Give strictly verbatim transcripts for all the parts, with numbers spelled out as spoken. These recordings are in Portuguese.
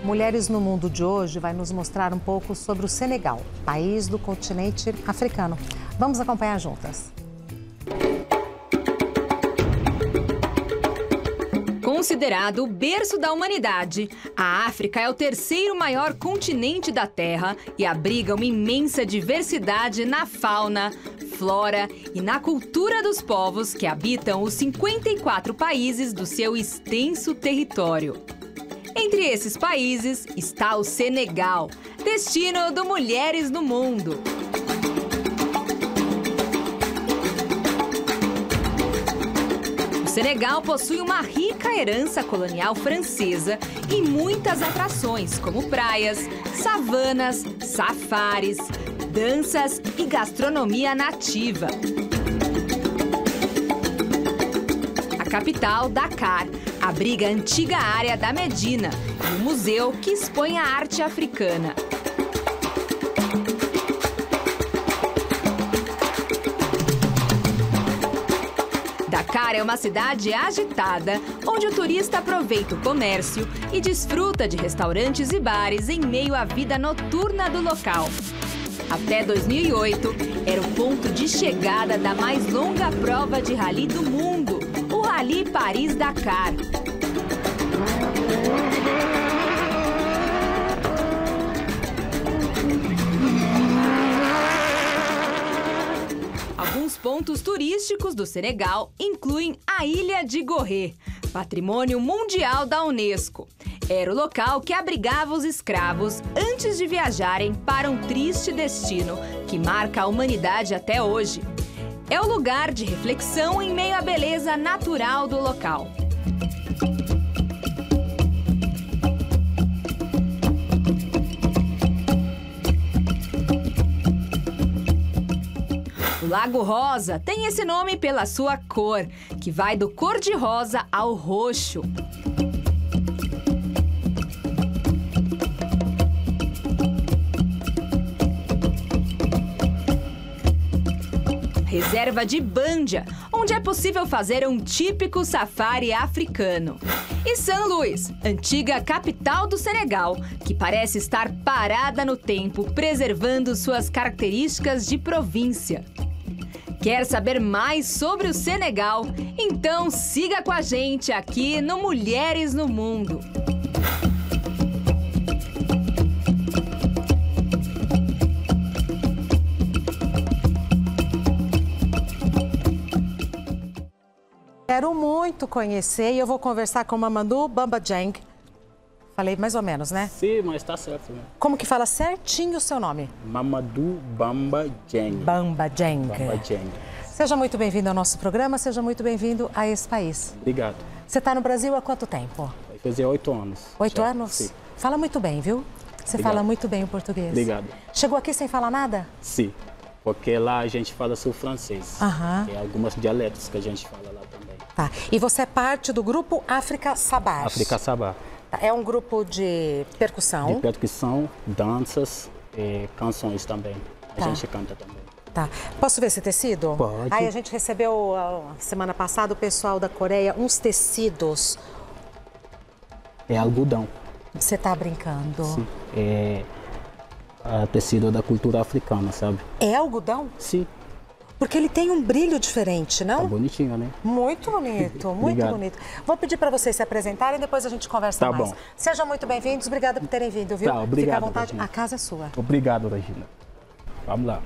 Mulheres no Mundo de hoje vai nos mostrar um pouco sobre o Senegal, país do continente africano. Vamos acompanhar juntas. Considerado o berço da humanidade, a África é o terceiro maior continente da Terra e abriga uma imensa diversidade na fauna, flora e na cultura dos povos que habitam os cinquenta e quatro países do seu extenso território. Entre esses países está o Senegal, destino do Mulheres no Mundo. O Senegal possui uma rica herança colonial francesa e muitas atrações, como praias, savanas, safaris, danças e gastronomia nativa. A capital, Dakar, abriga a antiga área da Medina, um museu que expõe a arte africana. Dakar é uma cidade agitada, onde o turista aproveita o comércio e desfruta de restaurantes e bares em meio à vida noturna do local. Até dois mil e oito, era o ponto de chegada da mais longa prova de rally do mundo, o Rally Paris-Dakar. Alguns pontos turísticos do Senegal incluem a Ilha de Gorée, patrimônio mundial da Unesco. Era o local que abrigava os escravos antes de viajarem para um triste destino que marca a humanidade até hoje. É o lugar de reflexão em meio à beleza natural do local. O Lago Rosa tem esse nome pela sua cor, que vai do cor-de-rosa ao roxo. Reserva de Bandia, onde é possível fazer um típico safari africano. E São Luís, antiga capital do Senegal, que parece estar parada no tempo, preservando suas características de província. Quer saber mais sobre o Senegal? Então siga com a gente aqui no Mulheres no Mundo. Quero muito conhecer e eu vou conversar com Mamadou Bamba Dieng. Falei mais ou menos, né? Sim, mas tá certo, né? Como que fala certinho o seu nome? Mamadou Bamba Dieng. Bamba Dieng. Bamba Dieng. Seja muito bem-vindo ao nosso programa, seja muito bem-vindo a esse país. Obrigado. Você está no Brasil há quanto tempo? Vai fazer oito anos. Oito já. anos? Sim. Fala muito bem, viu? Você Obrigado. fala muito bem o português. Obrigado. Chegou aqui sem falar nada? Sim, porque lá a gente fala sul francês. Aham. Tem alguns dialetos que a gente fala lá também. Tá. E você é parte do grupo África Sabah? África Sabah. É um grupo de percussão. De percussão, danças e canções também. A Tá. gente canta também. Tá. Posso ver esse tecido? Pode. Aí a gente recebeu, a semana passada, o pessoal da Coreia, uns tecidos. É algodão. Você tá brincando? Sim. É a tecido da cultura africana, sabe? É algodão? Sim. Porque ele tem um brilho diferente, não? Tá bonitinho, né? Muito bonito, muito Obrigado. bonito. Vou pedir para vocês se apresentarem e depois a gente conversa Tá mais. bom. Sejam muito bem-vindos, obrigada por terem vindo, viu? Tá, obrigado, Fica à vontade, Regina. a casa é sua. Obrigado, Regina. Vamos lá.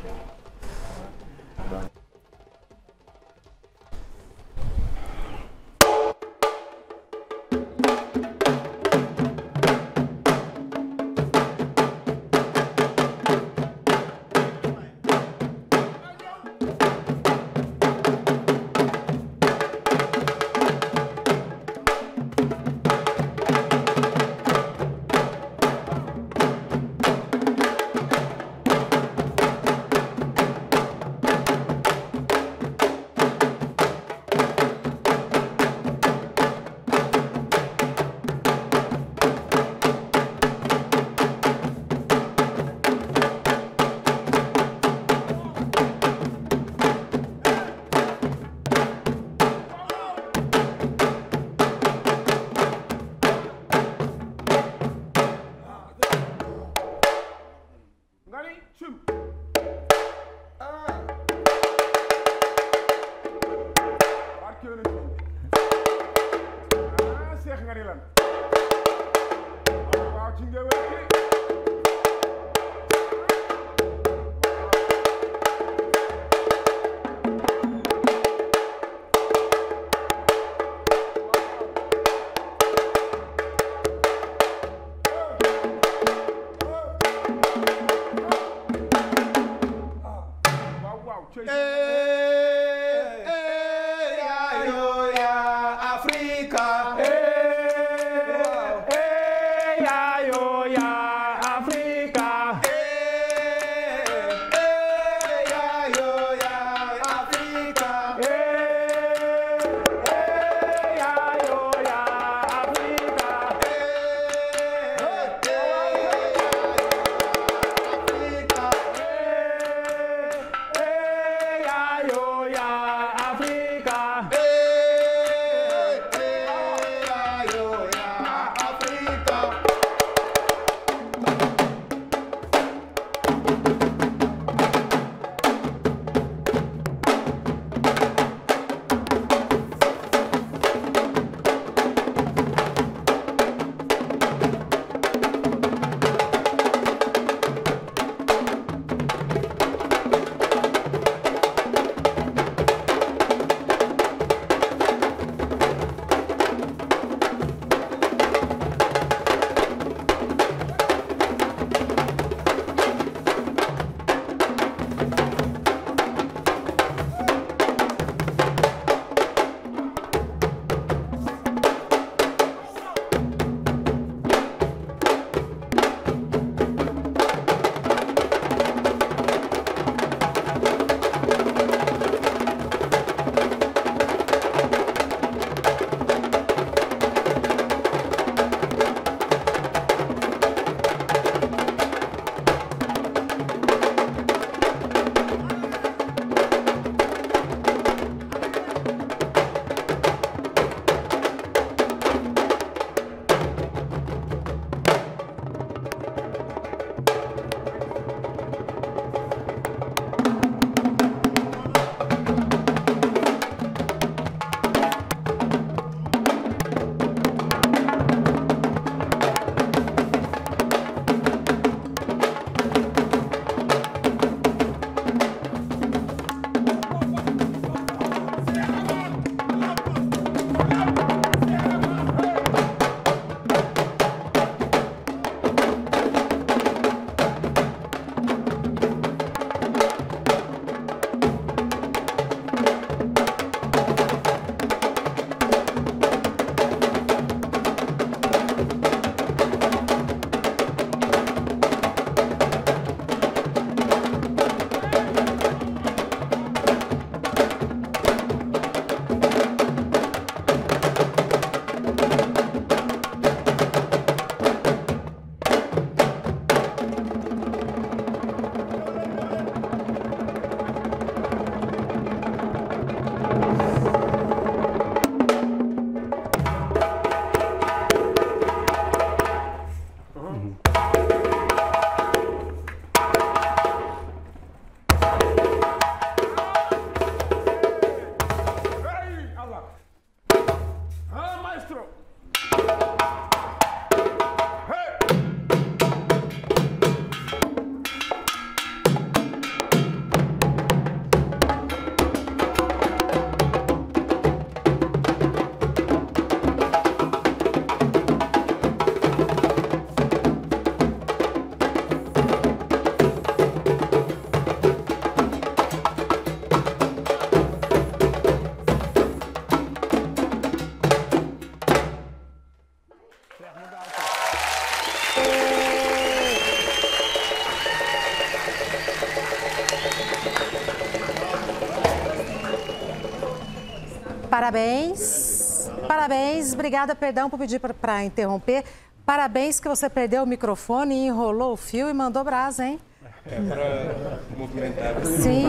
Parabéns, parabéns, obrigada, perdão por pedir para interromper. Parabéns que você perdeu o microfone, enrolou o fio e mandou brasa, hein? É para movimentar. Sim.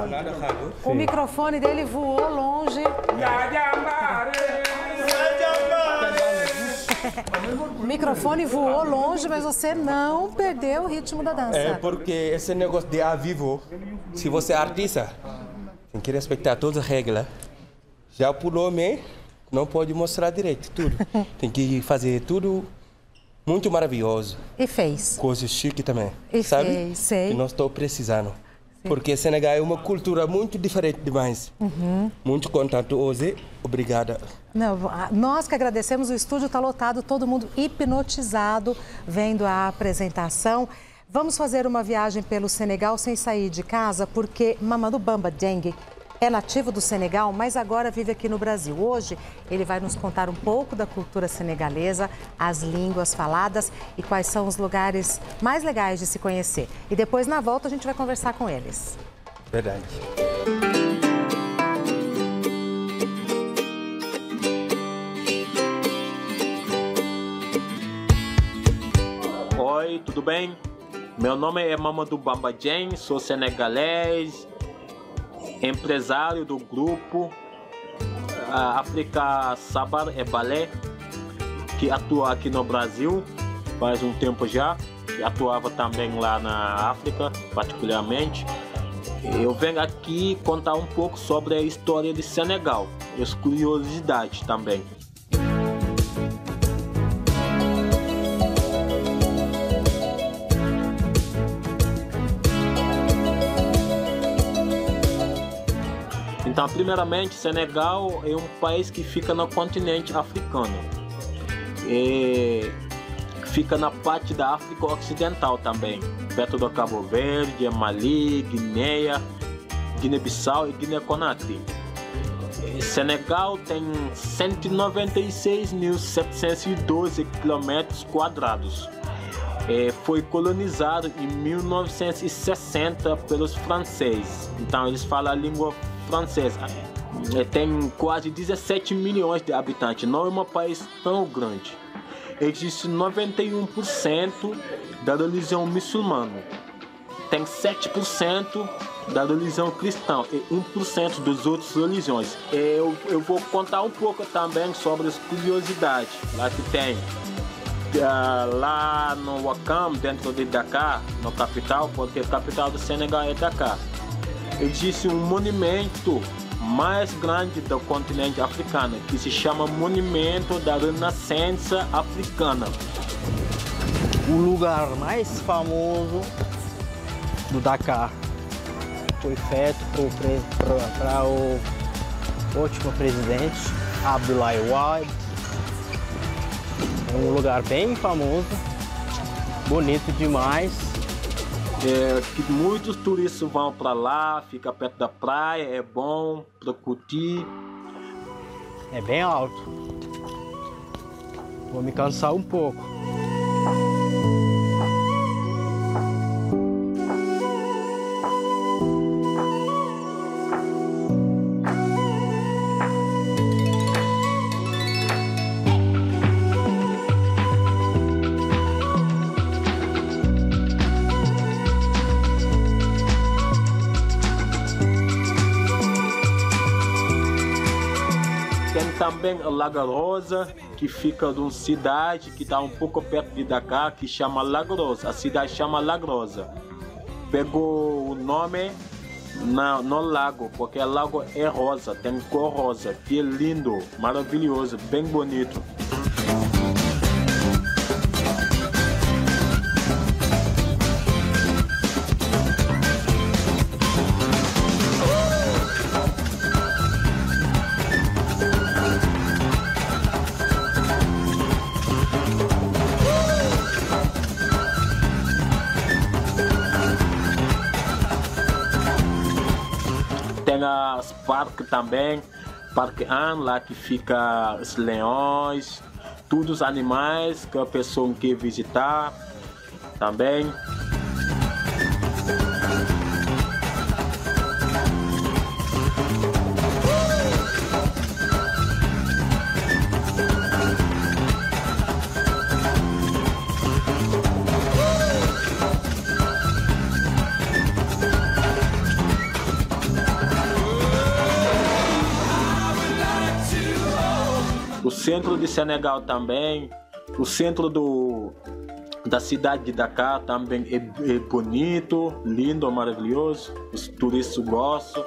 O microfone dele voou longe. O microfone voou longe, mas você não perdeu o ritmo da dança. É porque esse negócio de ao vivo, se você é artista, tem que respeitar todas as regras. Já pulou, né? Não pode mostrar direito tudo. Tem que fazer tudo muito maravilhoso. E fez. Coisa chique também. E sabe? fez, sei. Que nós estamos precisando. Sim. Porque Senegal é uma cultura muito diferente demais. Uhum. Muito contente hoje. Obrigada. Não, nós que agradecemos, o estúdio está lotado, todo mundo hipnotizado vendo a apresentação. Vamos fazer uma viagem pelo Senegal sem sair de casa, porque Mamadou Bamba Dieng É nativo do Senegal, mas agora vive aqui no Brasil. Hoje, ele vai nos contar um pouco da cultura senegalesa, as línguas faladas e quais são os lugares mais legais de se conhecer. E depois, na volta, a gente vai conversar com eles. Verdade. Oi, tudo bem? Meu nome é Mamadou Bamba Dieng, sou senegalês, empresário do grupo uh, África Sabar e Balé, que atua aqui no Brasil faz um tempo já, que atuava também lá na África, particularmente. Eu venho aqui contar um pouco sobre a história de Senegal, as curiosidades também. Então, primeiramente, Senegal é um país que fica no continente africano. E fica na parte da África Ocidental também, perto do Cabo Verde, Mali, Guiné, Guiné-Bissau e Guiné-Conakry. Senegal tem cento e noventa e seis mil setecentos e doze quilômetros quadrados. É, foi colonizado em mil novecentos e sessenta pelos franceses. Então eles falam a língua francesa. É, tem quase dezessete milhões de habitantes. Não é um país tão grande. Existe noventa e um por cento da religião muçulmana. Tem sete por cento da religião cristã e um por cento das outras religiões. Eu, eu vou contar um pouco também sobre as curiosidades lá que tem. Uh, lá no Ouakam, dentro de Dakar, no capital, porque a capital do Senegal é Dakar, existe um monumento mais grande do continente africano, que se chama Monumento da Renascença Africana. O lugar mais famoso do Dakar foi feito para o último presidente, Abdoulaye Wade. É um lugar bem famoso, bonito demais. É, que muitos turistas vão para lá, fica perto da praia, é bom para curtir. É bem alto. Vou me cansar um pouco. Tem também a Lagarosa, que fica numa cidade que está um pouco perto de Dakar, que chama Lagarosa. A cidade chama Lagarosa. Pegou o nome na, no lago, porque o lago é rosa, tem cor rosa, que é lindo, maravilhoso, bem bonito. Tem as parques também, Parque An, lá que fica os leões, todos os animais que a pessoa quer visitar também. O centro de Senegal também, o centro do, da cidade de Dakar também é, é bonito, lindo, maravilhoso, os turistas gostam.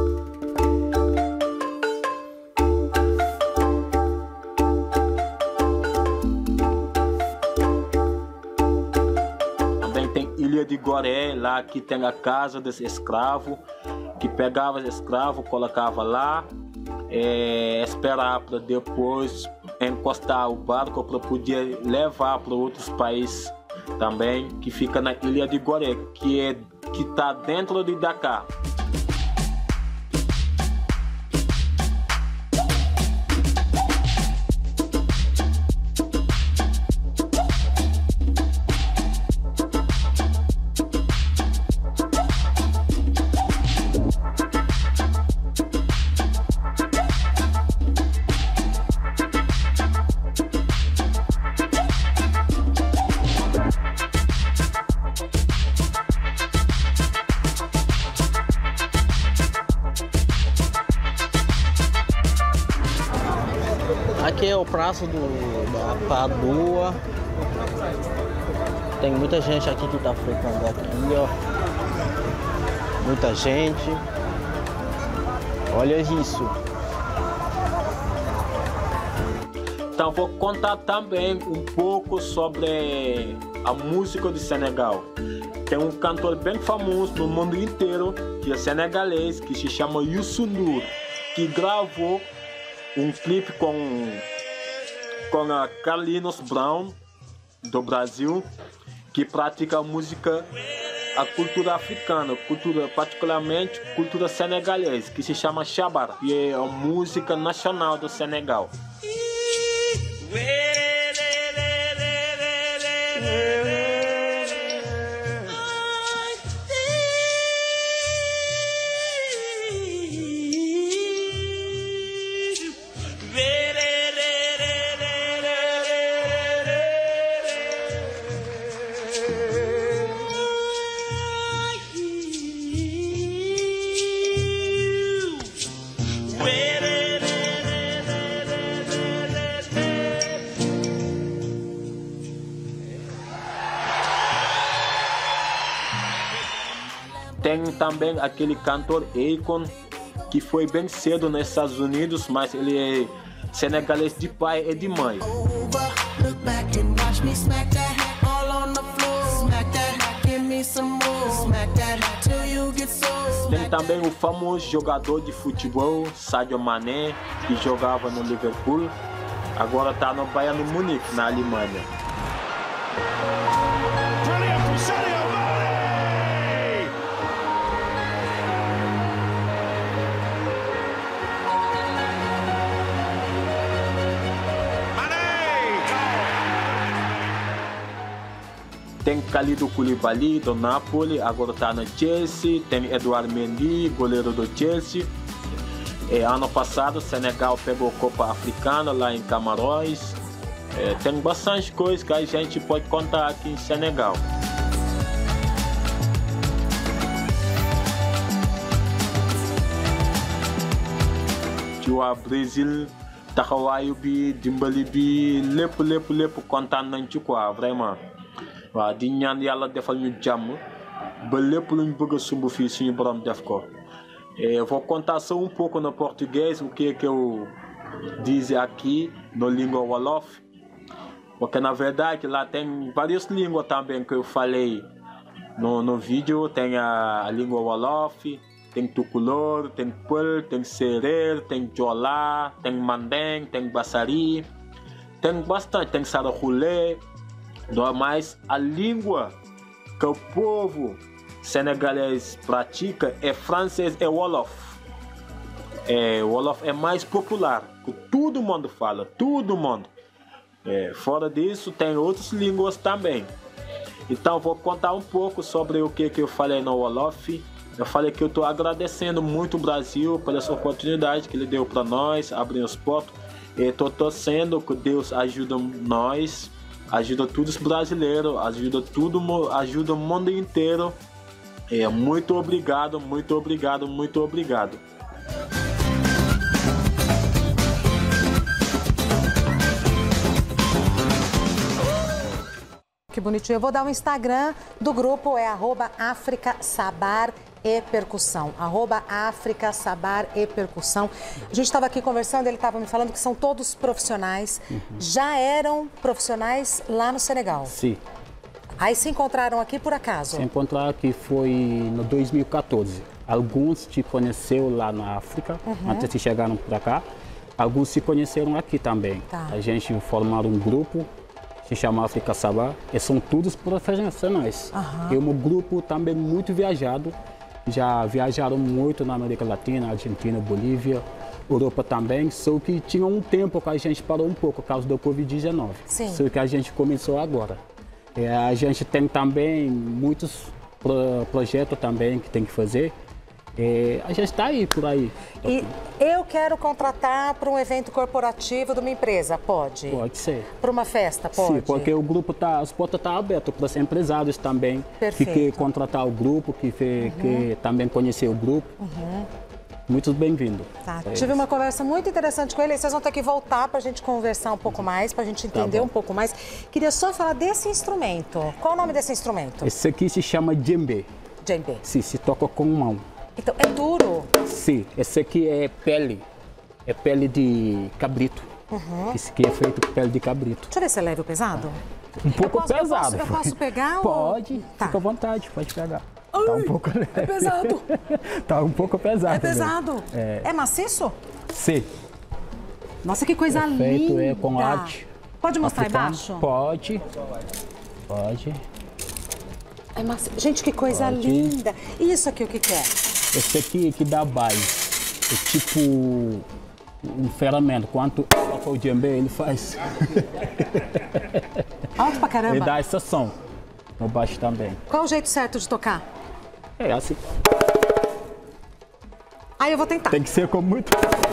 Também tem Ilha de Gorée, lá que tem a casa dos escravos, que pegava os escravos, colocava lá. É, esperar para depois encostar o barco para poder levar para outros países também, que fica na Ilha de Gorée, que é que está dentro de Dakar. o praça do, da Padua. Tem muita gente aqui que está frequentando aqui, ó. Muita gente. Olha isso. Então vou contar também um pouco sobre a música do Senegal. Tem um cantor bem famoso no mundo inteiro, que é senegalês, que se chama Youssou N'Dour, que gravou um clipe com, com a Carlinhos Brown, do Brasil, que pratica a música, a cultura africana, cultura, particularmente cultura senegalesa, que se chama Chabar, e é a música nacional do Senegal. Tem também aquele cantor Akon, que foi bem cedo nos Estados Unidos, mas ele é senegalês de pai e de mãe. Tem também o famoso jogador de futebol, Sadio Mané, que jogava no Liverpool, agora está no Bayern Munique, na Alemanha. Tem Kalidou Koulibaly, do Napoli, agora está no Chelsea. Tem Edouard Mendy, goleiro do Chelsea. É, ano passado, o Senegal pegou a Copa Africana lá em Camarões. É, tem bastante coisa que a gente pode contar aqui em Senegal. ci waa Brésil taxawaayu bi dimbali bi lépp lépp lépp kontaan nañ ci quoi vraiment waaw di ñaan yàlla defal ñu jàmm ba lépp luñ bëgg a sumb fii suñu borom def ko. E vou contar só um pouco no português o que que eu disse aqui no língua Wolof, porque na verdade lá tem várias línguas também que eu falei no, no vídeo. Tem a, a língua Wolof, tem Tukulor, tem Peul, tem Serer, tem Jola, tem Mandeng, tem Bassari, tem bastante, tem Saraxulé. Mas a língua que o povo senegalês pratica é francês e Wolof. É, Wolof é mais popular, que todo mundo fala, todo mundo. É, fora disso, tem outras línguas também. Então, vou contar um pouco sobre o que, que eu falei no Wolof. Eu falei que eu estou agradecendo muito o Brasil por essa oportunidade que ele deu para nós, abrir os portos. Estou torcendo que Deus ajude nós, ajuda todos os brasileiros, ajuda, tudo, ajuda o mundo inteiro. É, muito obrigado, muito obrigado, muito obrigado. Que bonitinho. Eu vou dar o Instagram do grupo, é arroba África Sabar e Percussão. Arroba África Sabar e Percussão. A gente estava aqui conversando, ele estava me falando que são todos profissionais. Uhum. Já eram profissionais lá no Senegal? Sim. Aí se encontraram aqui por acaso? Se encontraram aqui foi no dois mil e quatorze. Alguns te conheceram lá na África, uhum. antes de chegaram para cá. Alguns se conheceram aqui também. Tá. A gente formaram um grupo, se chama África Sabar, e são todos profissionais. Uhum. E um grupo também muito viajado. Já viajaram muito na América Latina, Argentina, Bolívia, Europa também. Só que tinha um tempo que a gente parou um pouco por causa do Covid dezenove. Sim. Só que a gente começou agora. E a gente tem também muitos pro, projetos também que tem que fazer. E a gente está aí, por aí. E eu quero contratar para um evento corporativo de uma empresa, pode? Pode ser. Para uma festa, pode? Sim, porque o grupo tá, as portas estão abertas para os empresários também. Perfeito. Que quer contratar o grupo, que, que, uhum. que também conhecer o grupo. Uhum. muito bem-vindo. Tá, tive uma conversa muito interessante com ele. Vocês vão ter que voltar para a gente conversar um pouco mais, para a gente entender tá um pouco mais. Queria só falar desse instrumento. Qual o nome desse instrumento? Esse aqui se chama djembe. Djembe. Sim, se toca com mão. Então, é duro? Sim, esse aqui é pele. É pele de cabrito. Uhum. Esse aqui é feito com pele de cabrito. Deixa eu ver se é leve ou pesado. Um pouco eu posso, pesado. Eu posso, eu posso pegar? Pode, ou... tá. Fica à vontade, pode pegar. Ai, tá um pouco leve. É pesado. Tá um pouco pesado. É pesado. É. É maciço? Sim. Nossa, que coisa é linda. Feito é com arte. Pode mostrar africana. embaixo? Pode. Pode. É maci... Gente, que coisa Pode. linda. E isso aqui, o que, que é? Esse aqui que dá base. É tipo um ferramenta. Quanto toca o djembe, ele faz. Alto pra caramba. Ele dá essa som. No baixo também. Qual o jeito certo de tocar? É assim. Aí eu vou tentar. Tem que ser com muito.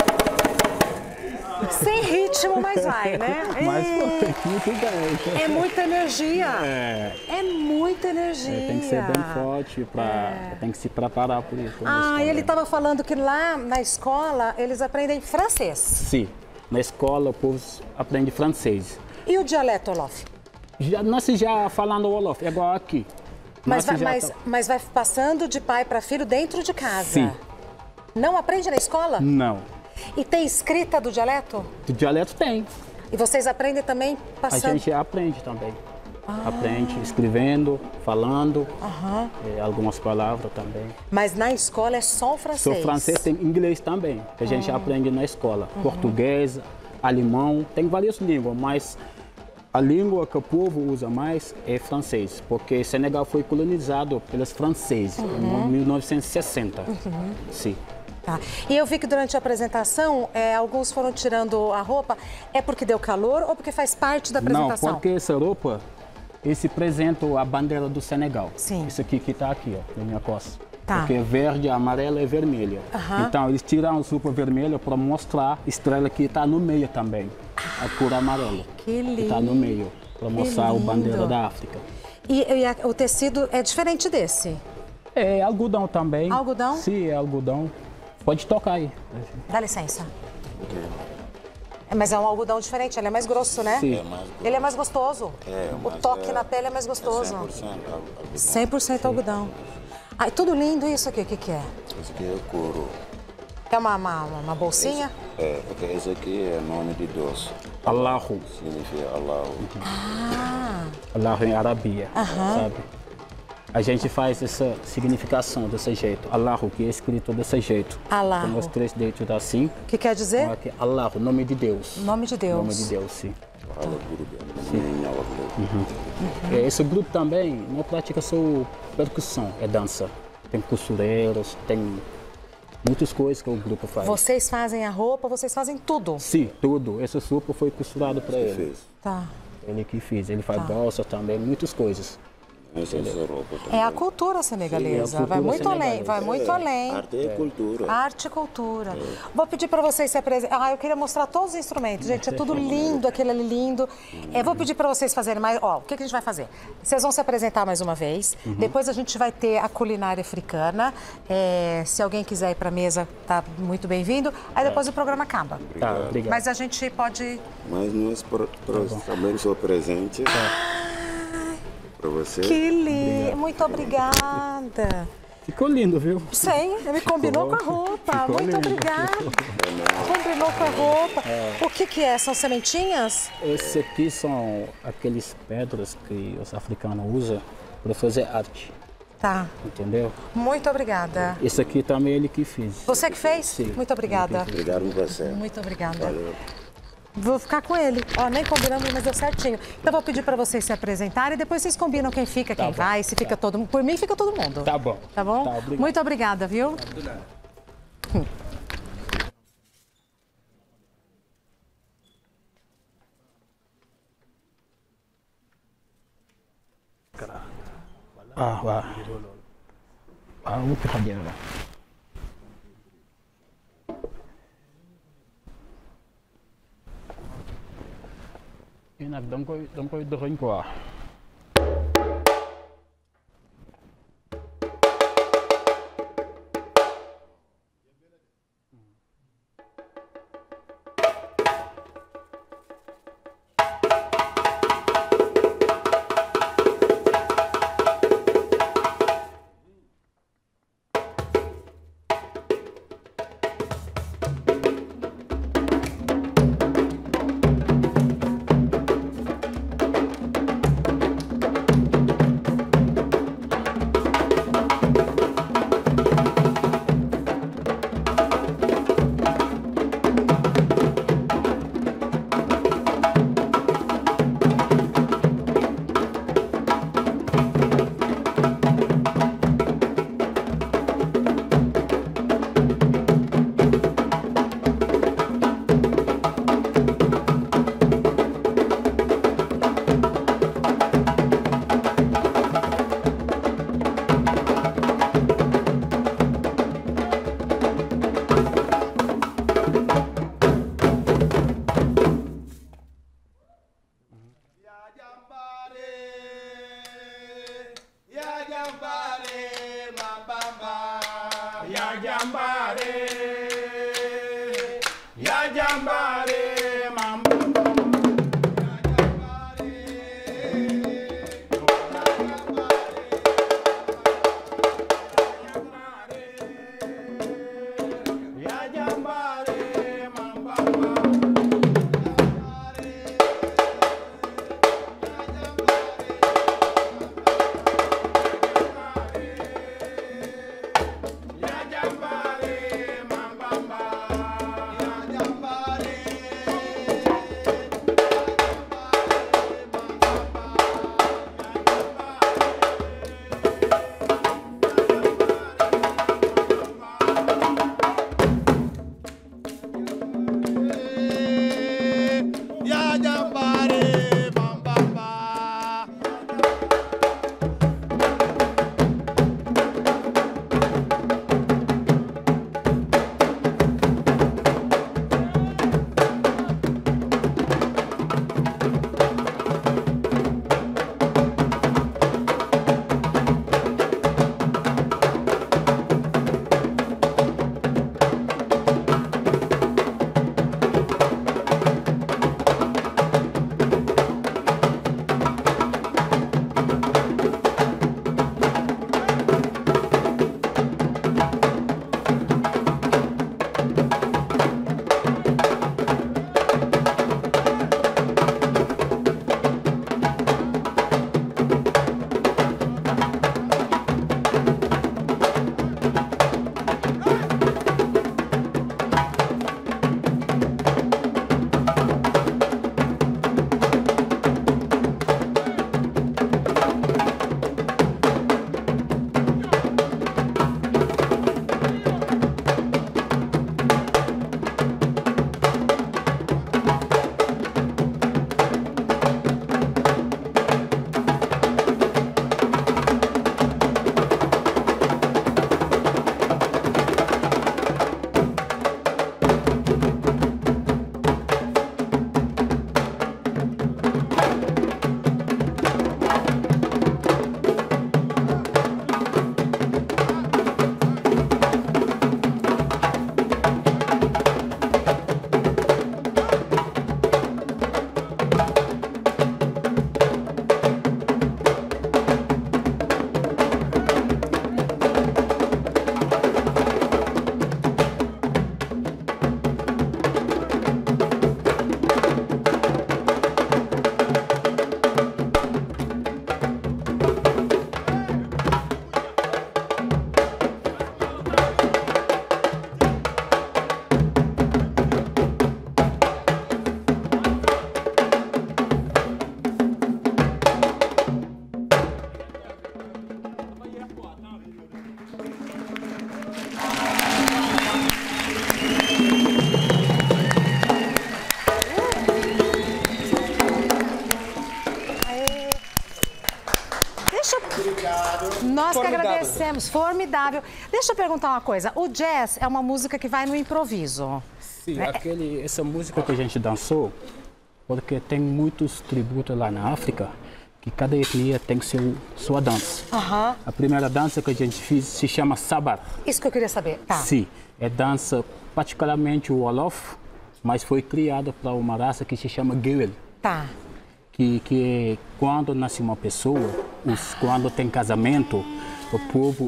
Sem ritmo, mas vai, né? Mas pô, muito bem. É muita energia. É. É muita energia. É, tem que ser bem forte, pra, é. Tem que se preparar por isso. Ah, e ele estava falando que lá na escola eles aprendem francês. Sim, na escola o povo aprende francês. E o dialeto, Olof? Já, nós já falando Olof, é igual aqui. Mas vai, já mas, tá... mas vai passando de pai para filho dentro de casa? Sim. Não aprende na escola? Não. E tem escrita do dialeto? Do dialeto tem. E vocês aprendem também passando? A gente aprende também. Ah. Aprende escrevendo, falando, uhum. é, algumas palavras também. Mas na escola é só o francês? Só francês, tem inglês também, que a gente uhum. aprende na escola. Uhum. Português, alemão, tem várias línguas, mas a língua que o povo usa mais é francês, porque Senegal foi colonizado pelos franceses uhum. em mil novecentos e sessenta. Uhum. Sim. Tá. E eu vi que durante a apresentação, é, alguns foram tirando a roupa. É porque deu calor ou porque faz parte da apresentação? Não, porque essa roupa, esse representa a bandeira do Senegal. Sim. Isso aqui que está aqui, ó, na minha costa. Tá. Porque é verde, amarelo e vermelho. Uhum. Então, eles tiram a roupa vermelha para mostrar a estrela que está no meio também. A cor amarela. Que lindo. Que está no meio, para mostrar a bandeira da África. E, e a, o tecido é diferente desse? É algodão também. Algodão? Sim, é algodão. Pode tocar aí. Dá licença. É, mas é um algodão diferente, ele é mais grosso, né? Sim. É mais grosso. Ele é mais gostoso. É, o toque é, na pele é mais gostoso. É cem por cento algodão. cem por cento algodão. Ah, tudo lindo isso aqui, o que, que é? Esse aqui é o couro. É uma, uma, uma bolsinha? Esse, é, porque esse aqui é nome de Deus. Allahu. Significa Allahu. Ah. Allahu em Arabia, uh-huh. sabe? A gente faz essa significação desse jeito. Allahu, que é escrito desse jeito. Allahu. Com os três dedos assim. O que quer dizer? Aqui, Allahu, nome de Deus. Nome de Deus. Nome de Deus, sim. Sim. Uhum. Uhum. Esse grupo também não pratica só percussão, é dança. Tem costureiros, tem muitas coisas que o grupo faz. Vocês fazem a roupa, vocês fazem tudo? Sim, tudo. Esse roupa foi costurado para ele. Fez. Tá. Ele que fez. Ele faz tá. bolsa também, muitas coisas. É a cultura senegalesa, Sim, é a cultura vai muito senegalesa. além, vai muito é. além. Arte e cultura. Arte e cultura. É. Vou pedir para vocês se apresentarem. Ah, eu queria mostrar todos os instrumentos, gente, é tudo lindo, aquele ali lindo. É, vou pedir para vocês fazerem mais, ó, o que, que a gente vai fazer? Vocês vão se apresentar mais uma vez, uhum. depois a gente vai ter a culinária africana, é, se alguém quiser ir para a mesa, tá muito bem-vindo, aí depois é. o programa acaba. Tá, obrigado. Mas a gente pode... Mas nós pro, pro, tá também sou presente. Ah. Você. Que lindo, muito obrigada. Ficou lindo, viu? Sim, me combinou Ficou. com a roupa. Ficou muito lindo. obrigada. Combinou com a roupa. É. O que, que é? São sementinhas? Esse aqui são aqueles pedras que os africanos usam para fazer arte. Tá. Entendeu? Muito obrigada. Esse aqui também ele que fez. Você que fez? Sim. Muito obrigada. Obrigado você. Muito obrigada. Valeu. Vou ficar com ele. Ó, nem combinamos, mas deu certinho. Então vou pedir para vocês se apresentarem e depois vocês combinam quem fica, quem tá vai, se fica tá. todo mundo. Por mim, fica todo mundo. Tá bom. Tá bom? Tá, obrigado. Muito obrigada, viu? Hum. Ah, vai. Ah, vou ficar bem lá. Ini nag danga koy danga koy dëxëñ quoi. Nós que agradecemos, formidável. Deixa eu perguntar uma coisa, o jazz é uma música que vai no improviso. Sim, né? aquele, essa música que a gente dançou, porque tem muitos tributos lá na África, que cada etnia tem seu, sua dança. Uhum. A primeira dança que a gente fez se chama Sabar. Isso que eu queria saber. Tá. Sim, é dança particularmente o Wolof, mas foi criada para uma raça que se chama Gewel. Tá. Que, que quando nasce uma pessoa, os, quando tem casamento, o povo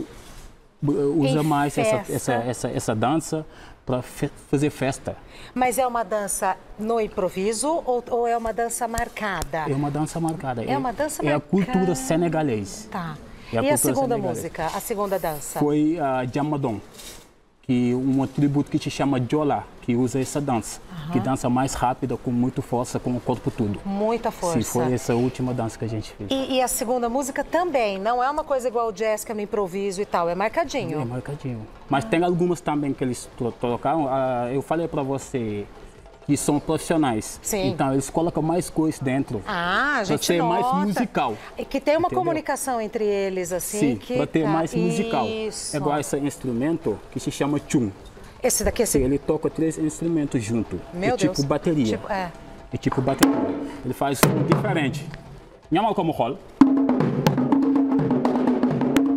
usa Em mais essa, festa. essa, essa, essa dança para fe fazer festa. Mas é uma dança no improviso ou, ou é uma dança marcada? É uma dança marcada. É uma dança é, marcada. É a cultura senegalesa. Tá. É a e a cultura segunda senegalesa. música, a segunda dança? Foi a uh, Jamadon, que um tributo que se chama Jola, que usa essa dança, uhum. que dança mais rápida, com muita força, com o corpo todo. Muita força. Sim, foi essa última dança que a gente fez. E, e a segunda música também, não é uma coisa igual o jazz, que é no improviso e tal, é marcadinho. É marcadinho. Mas ah. tem algumas também que eles colocaram, uh, eu falei para você, que são profissionais. Sim. Então, eles colocam mais coisas dentro. Ah, a gente ser nota. mais musical. E que tem uma entendeu? comunicação entre eles, assim. Sim, que para ter tá... mais musical. Isso. É igual esse instrumento que se chama chum. Esse daqui, esse... Ele toca três instrumentos junto. Meu é Deus. Tipo bateria. Tipo, é. É tipo bateria. Ele faz um diferente. Nhamal como rol.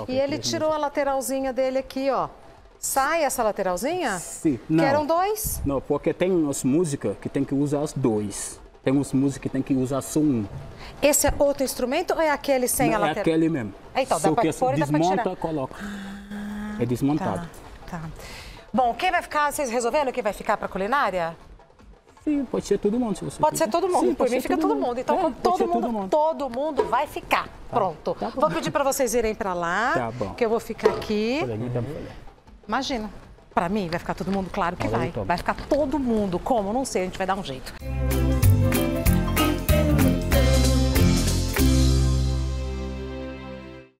coloca. E ele tirou a lateralzinha dele aqui, ó. Sai essa lateralzinha? Sim. Não. Que eram dois? Não, porque tem umas músicas que tem que usar os dois. Tem umas músicas que tem que usar só um. Esse é outro instrumento ou é aquele sem Não, a lateral? É aquele mesmo. É, então, só dá pra que pôr e dá pra tirar. desmonta, coloca. Ah, é desmontado. Tá, tá. Bom, quem vai ficar, vocês resolveram quem vai ficar para culinária? Sim, pode ser todo mundo. Se você pode quiser. ser todo mundo, Sim, por mim fica todo mundo. mundo. Então, é, todo, mundo, todo mundo, todo mundo vai ficar. Tá. Pronto. Tá Vou pedir para vocês irem para lá, tá bom. que eu vou ficar aqui. Uhum. Imagina, para mim vai ficar todo mundo, claro que vai. Vai ficar todo mundo. Como? Não sei, a gente vai dar um jeito.